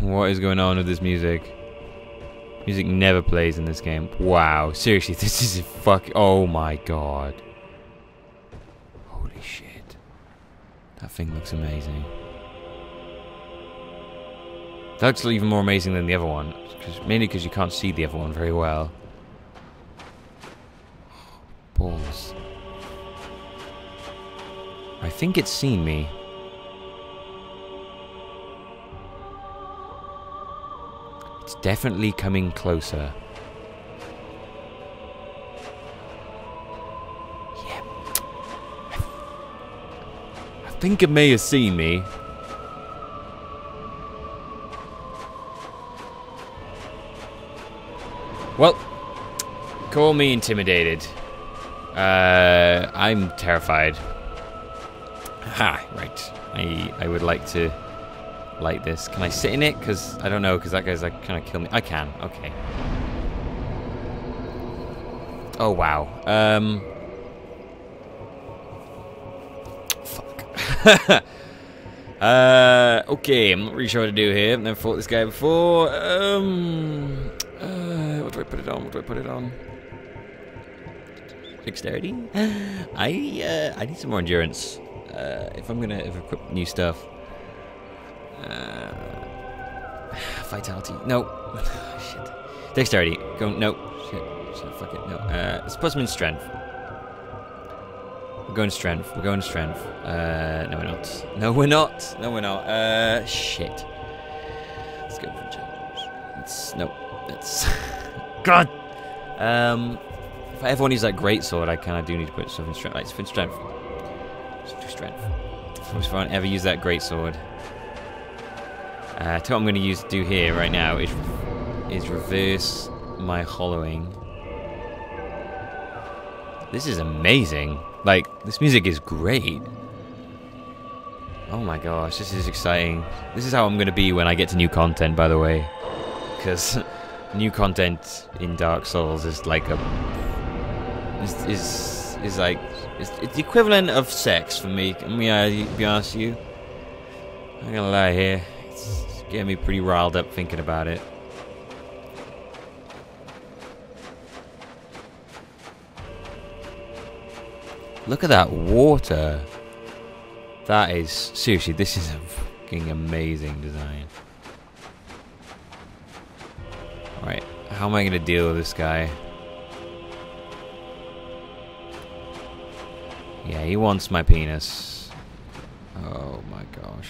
What is going on with this music? Music never plays in this game. Wow, seriously, this is oh my god. Holy shit. That thing looks amazing. That looks even more amazing than the other one. Mainly because you can't see the other one very well. Balls. I think it's seen me. It's definitely coming closer. Yeah. I think it may have seen me. Well, call me intimidated. I'm terrified. Ha, right. I would like to light this. Can I sit in it? Because I don't know, because that guy's like kind of kill me. I can. Okay. Oh wow. Fuck. Okay, I'm not really sure what to do here. I've never fought this guy before. What do I put it on? What do I put it on? Dexterity? I need some more endurance. If I'm gonna equip new stuff. Vitality. No. Shit. Dexterity. Go. No. Shit. Fuck it. No. Let's put some in strength. We're going strength. We're going strength. No, we're not. No, we're not. No, we're not. Shit. Let's go for challenge. No. That's. God. If I ever want to use that greatsword, I kind of do need to put stuff in strength. Like, in strength. Just do strength. If I ever use that greatsword. What I'm going to do here right now is reverse my hollowing. This is amazing. Like, this music is great. Oh my gosh, this is exciting. This is how I'm going to be when I get to new content, by the way. Because new content in Dark Souls is like it's the equivalent of sex for me. Can I be honest with you? I'm not gonna lie here. It's getting me pretty riled up thinking about it. Look at that water. That is seriously. This is a fucking amazing design. All right, how am I gonna deal with this guy? Yeah, he wants my penis. Oh my gosh.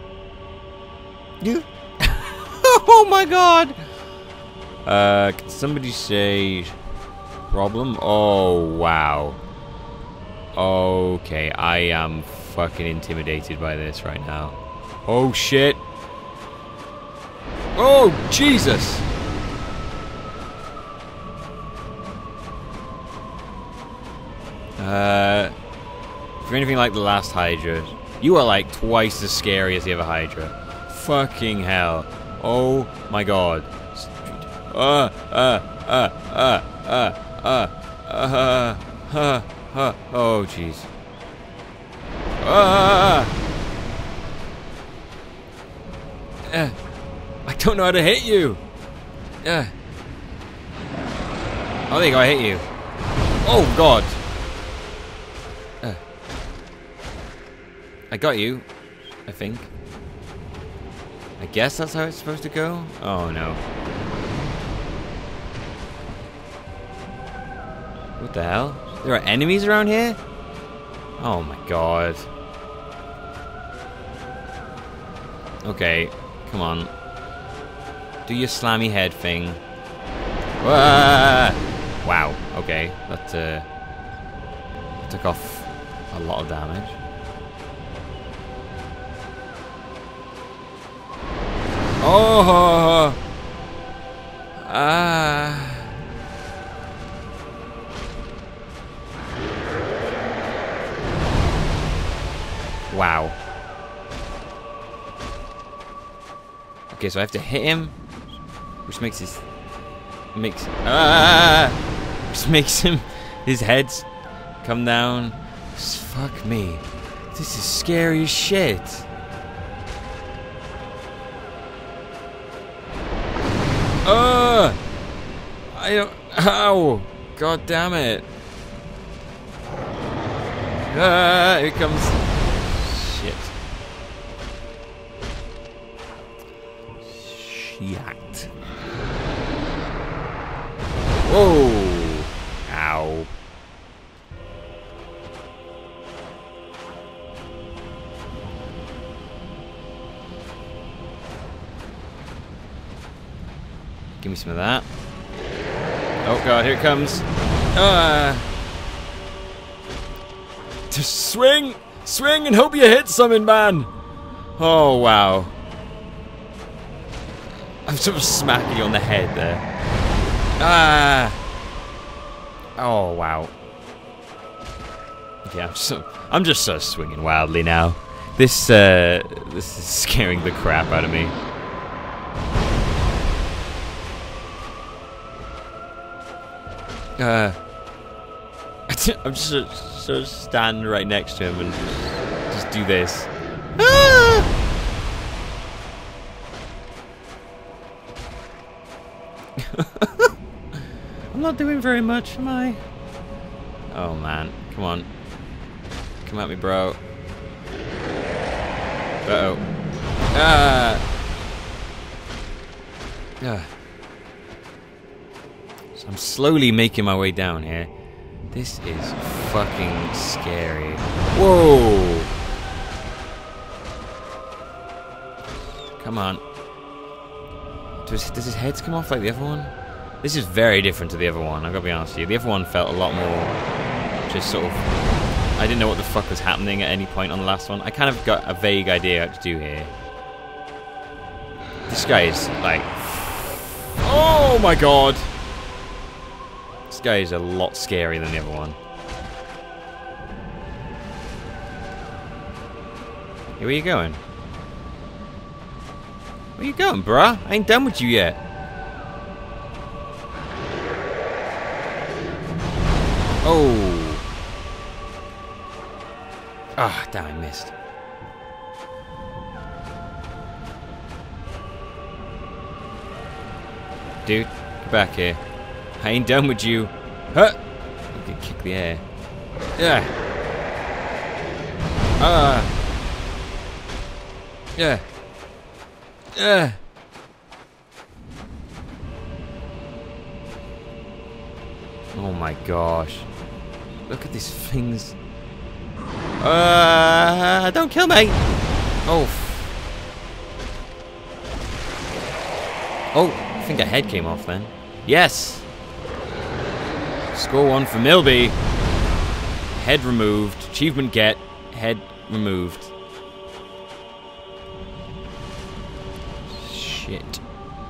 You. Oh my god. Can somebody say problem? Oh wow. Okay, I am fucking intimidated by this right now. Oh shit. Oh Jesus. If you're anything like the last Hydra, you are like twice as scary as the other Hydra. Fucking hell. Oh my god. Oh jeez. I don't know how to hit you. Oh, there you go, I hit you. Oh god. I got you, I think. I guess that's how it's supposed to go? Oh no. What the hell? There are enemies around here? Oh my god. Okay, come on. Do your slammy head thing. Wow, okay. That took off a lot of damage. Oh! Wow. Okay, so I have to hit him, which makes his his head come down. Fuck me. This is scary as shit. I don't... Ow! God damn it. Here it comes. Shit. Shit. Whoa! Ow. Give me some of that. Oh god, here it comes. Just swing! Swing and hope you hit something, man! Oh, wow. I'm sort of smacking you on the head there. Oh, wow. Yeah, I'm just sort of swinging wildly now. This is scaring the crap out of me. I'm just sort of stand right next to him and just do this. I'm not doing very much, am I? Oh man, come on. Come at me, bro. Uh-oh. So I'm slowly making my way down here. This is fucking scary. Whoa! Come on. Does his heads come off like the other one? This is very different to the other one, I've got to be honest with you. The other one felt a lot more just sort of... I didn't know what the fuck was happening at any point on the last one. I kind of got a vague idea what to do here. This guy is like... Oh my god! This guy is a lot scarier than the other one. Hey, where you going? Where you going, bruh? I ain't done with you yet. Oh. Ah, damn, I missed. Dude, get back here. I ain't done with you. Huh? You can kick the air. Yeah. Yeah. Yeah. Oh my gosh. Look at these things. Don't kill me. Oh. Oh, I think a head came off then. Yes. Score 1 for Milby. Head removed. Achievement get. Head removed. Shit.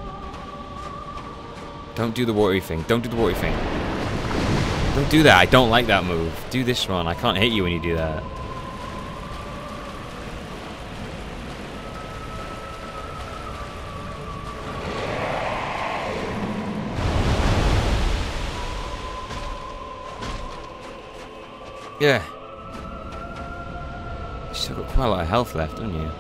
Don't do the watery thing. Don't do the watery thing. Don't do that. I don't like that move. Do this one. I can't hit you when you do that. Yeah. You still got quite a lot of health left, don't you?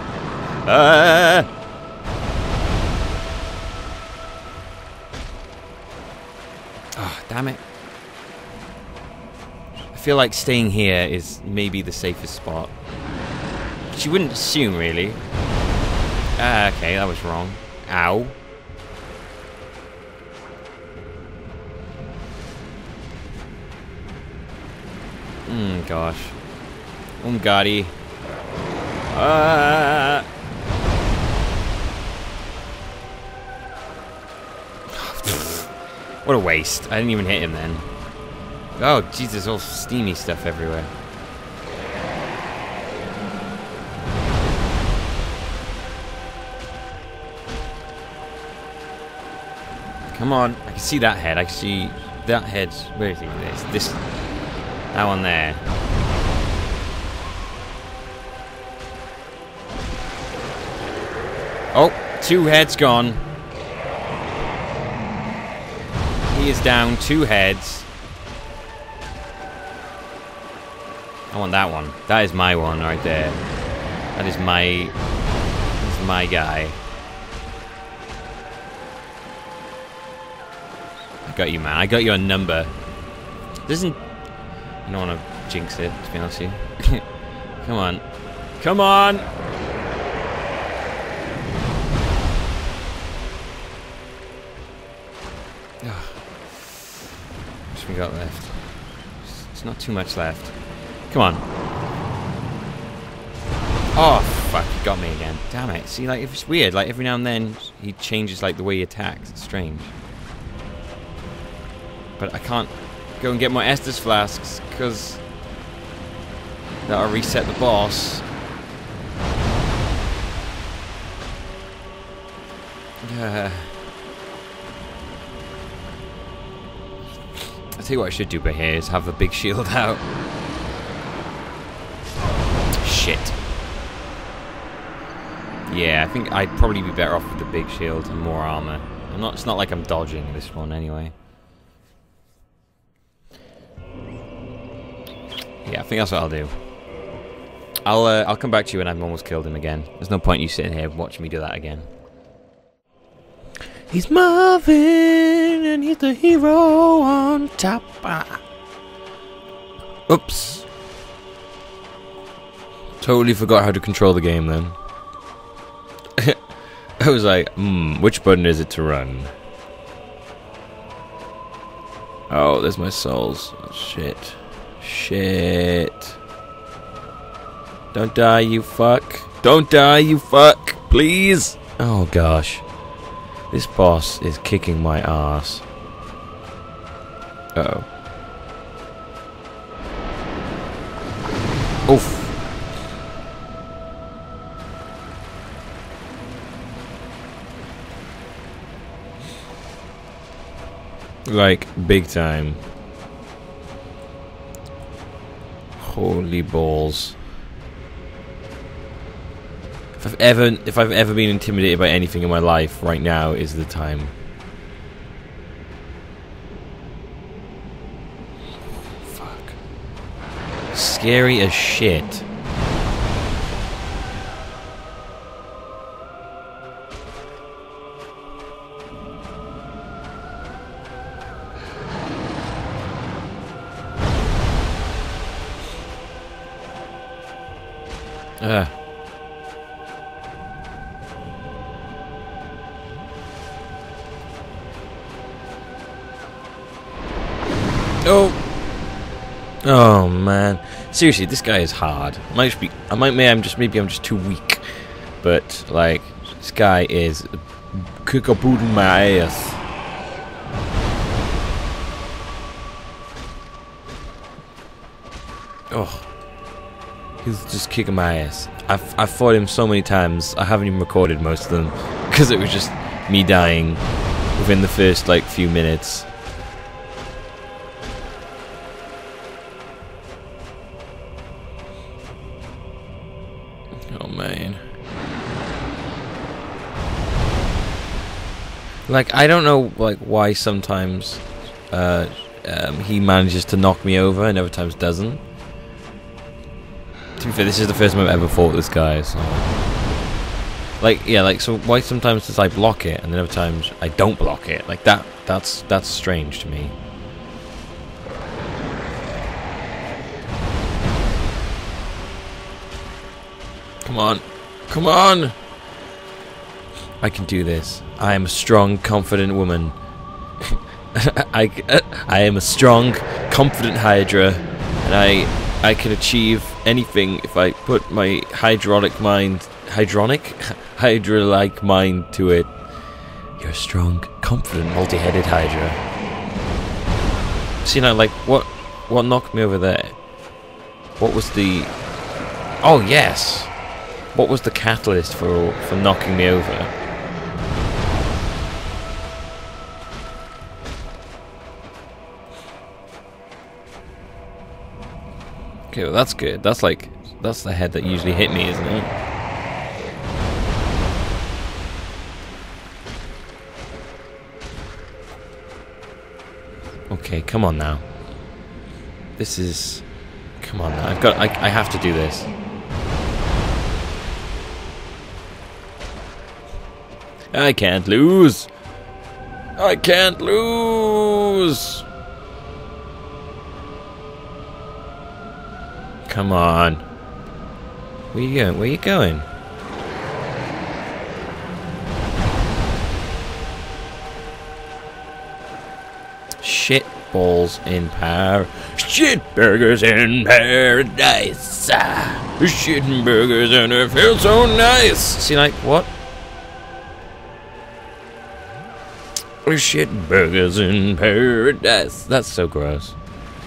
Oh, damn it. I feel like staying here is maybe the safest spot. Which you wouldn't assume, really. Okay, that was wrong. Ow. Gosh. Gotti. What a waste. I didn't even hit him then. Oh, jeez, there's all steamy stuff everywhere. Come on. I can see that head. I can see that head. Where is it? This. That one there. Oh, 2 heads gone. He is down 2 heads. I want that one. That is my one right there. That is my guy. Got you, man. I got your number. Doesn't... I don't want to jinx it, to be honest with you. Come on. Come on! What's we got left? It's not too much left. Come on. Oh, fuck. He got me again. Damn it. See, like, it's weird. Like, every now and then, he changes, like, the way he attacks. It's strange. But I can't go and get my Estus flasks, because that'll reset the boss. I'll tell you what I should do by here is have the big shield out. Shit. Yeah, I think I'd probably be better off with the big shield and more armor. It's not like I'm dodging this one anyway. Yeah, I think that's what I'll do. I'll come back to you when I've almost killed him again. There's no point you sitting here watching me do that again. He's Marvin, and he's the hero on top. Oops. Totally forgot how to control the game then. I was like, which button is it to run? Oh, there's my souls. Oh, shit. Shit. Don't die, you fuck. Don't die, you fuck. Please. Oh, gosh. This boss is kicking my ass. Uh-oh. Oof. Like, big time. Holy balls. If I've ever been intimidated by anything in my life, right now is the time. Fuck. Scary as shit. Oh man, seriously, this guy is hard. Maybe I'm just too weak, but like this guy is kick a boot in my ass. Oh, he's just kicking my ass. I've fought him so many times. I haven't even recorded most of them because it was just me dying within the first like few minutes. Oh man. Like I don't know like why sometimes he manages to knock me over and other times doesn't. To be fair, this is the first time I've ever fought this guy, so like yeah, like so why sometimes does I block it and then other times I don't block it? Like that's strange to me. Come on. Come on! I can do this. I am a strong, confident woman. I am a strong, confident Hydra, and I can achieve anything if I put my hydraulic mind... Hydra-like mind to it. You're a strong, confident, multi-headed Hydra. See now, like, what knocked me over there? What was the... Oh, yes! What was the catalyst for knocking me over? Okay, well that's good. That's the head that usually hit me, isn't it? Okay, come on now. This is... Come on now. I have to do this. I can't lose. I can't lose! Come on. Where you going? Where you going? Shit balls in power. Shit burgers in paradise. Shit burgers and it feels so nice. See, like, what? Shit burgers in paradise. That's so gross.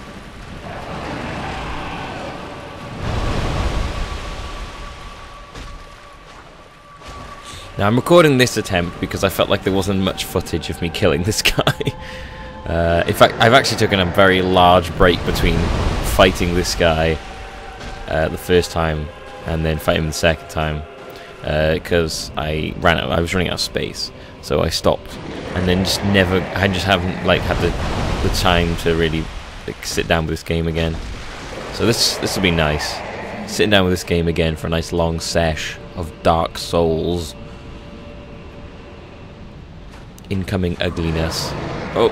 Now, I'm recording this attempt because I felt like there wasn't much footage of me killing this guy. In fact, I've actually taken a very large break between fighting this guy the first time and then fighting him the second time because I was running out of space, so I stopped and then I just haven't like had the time to really like, sit down with this game again. So this will be nice, sitting down with this game again for a nice long sesh of Dark Souls. Incoming ugliness. Oh.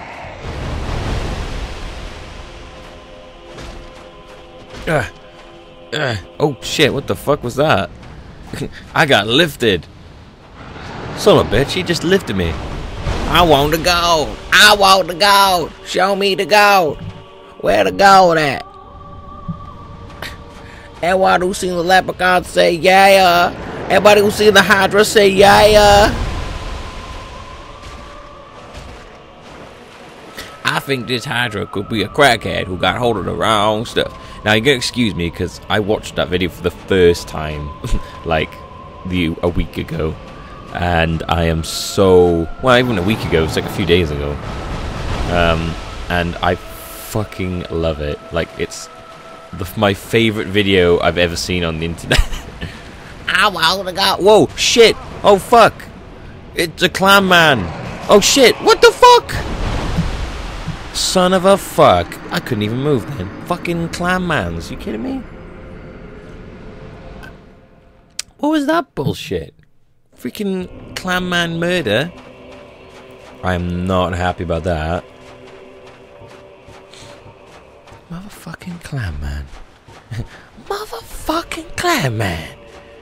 Oh shit, what the fuck was that? I got lifted. Son of a bitch, he just lifted me. I want the gold. I want the gold. Show me the gold. Where the gold at? Everybody who seen the leprechaun say yeah. Everybody who seen the Hydra say yeah. I think this Hydra could be a crackhead who got hold of the wrong stuff. Now, you're going to excuse me because I watched that video for the first time, like, a week ago. And I am so... Well, even a week ago, it's like a few days ago. And I fucking love it. Like, it's my favorite video I've ever seen on the internet. I want to go... Whoa, shit! Oh, fuck! It's a clam man! Oh, shit! What the fuck? Son of a fuck. I couldn't even move then. Fucking clam mans. You kidding me? What was that bullshit? Freaking clam man murder? I am not happy about that. Motherfucking clam man. Motherfucking clam man.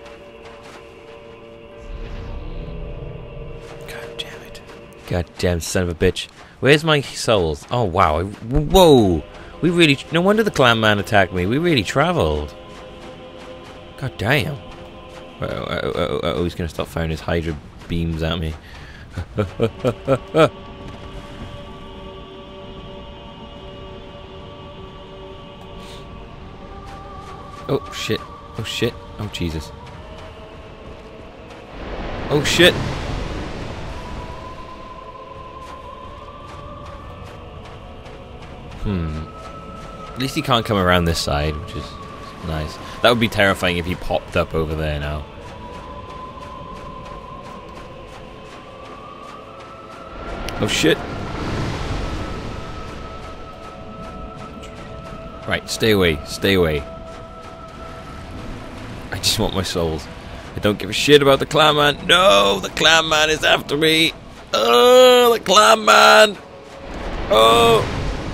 God damn it. God damn son of a bitch. Where's my souls? Oh, wow. Whoa. We really... No wonder the clam man attacked me. We really travelled. God damn. Oh, he's going to start firing his Hydra beams at me. Oh, shit. Oh, shit. Oh, Jesus. Oh, shit. At least he can't come around this side, which is nice. That would be terrifying if he popped up over there now. Oh shit. Right, stay away, stay away. I just want my souls. I don't give a shit about the clam man. No, the clam man is after me. Oh, the clam man. Oh.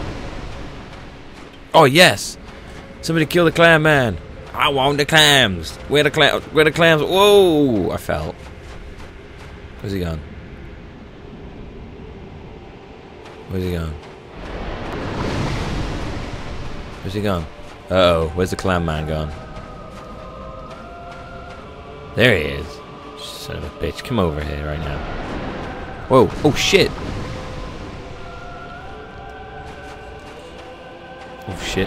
Oh yes! Somebody kill the clam man! I want the clams! Where the clams? Where the clams? Whoa! I fell. Where's he gone? Where's he gone? Where's he gone? Uh-oh, where's the clam man gone? There he is. Son of a bitch, come over here right now. Whoa, oh shit! Oh shit.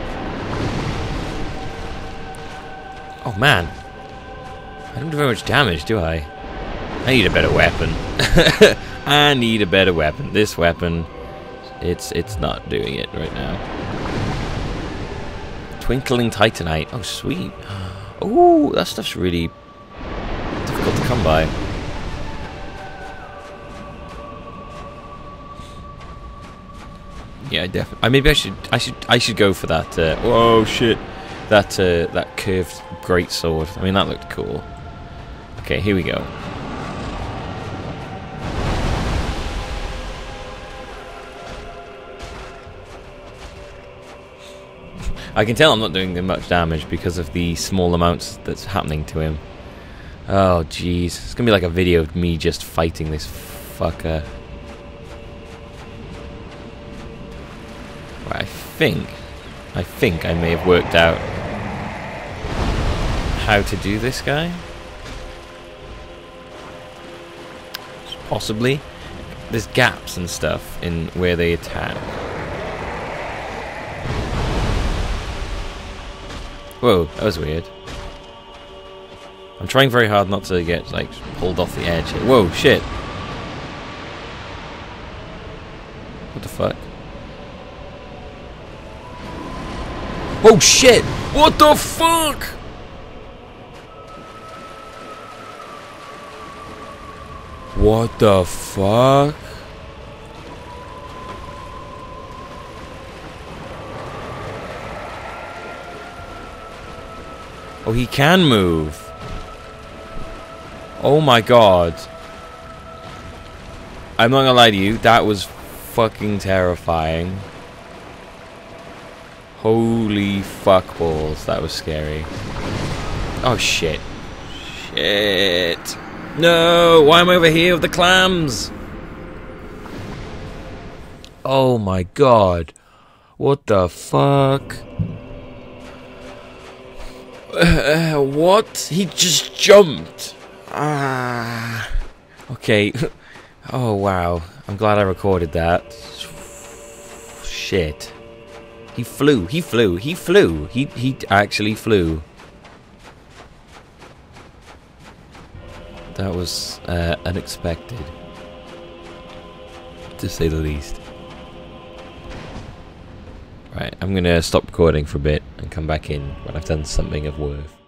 Oh man. I don't do very much damage, do I? I need a better weapon. I need a better weapon. This weapon, it's not doing it right now. Twinkling Titanite. Oh sweet. Oh, that stuff's really difficult to come by. Yeah, definitely. Maybe I should go for that. Oh shit! That curved greatsword. I mean, that looked cool. Okay, here we go. I can tell I'm not doing him much damage because of the small amounts that's happening to him. Oh, jeez. It's gonna be like a video of me just fighting this fucker. Right, I think I may have worked out how to do this guy. Possibly. There's gaps and stuff in where they attack. Whoa, that was weird. I'm trying very hard not to get, like, pulled off the edge here. Whoa, shit. What the fuck? Oh, shit! What the fuck?! What the fuck? Oh, he can move. Oh my god. I'm not gonna lie to you, that was fucking terrifying. Holy fuck balls, that was scary. Oh shit. Shit. No, why am I over here with the clams? Oh my god. What the fuck? What? He just jumped. Ah. Okay. Oh wow. I'm glad I recorded that. Shit. He flew. He flew. He flew. He actually flew. That was unexpected, to say the least. Right, I'm gonna stop recording for a bit and come back in when I've done something of worth.